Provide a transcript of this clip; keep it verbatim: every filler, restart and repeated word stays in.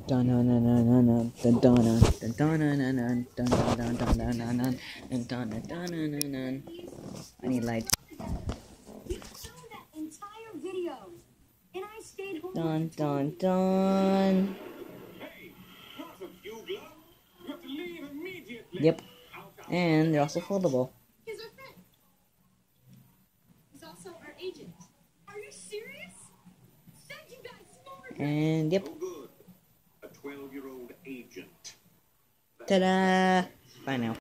I need light. Dun dun dun. Yep. And they're also foldable. He's our friend. He's also our agent. Are you serious? Said you guys smaller. And yep. Oh, good. A twelve-year-old agent. Ta-da! Bye now.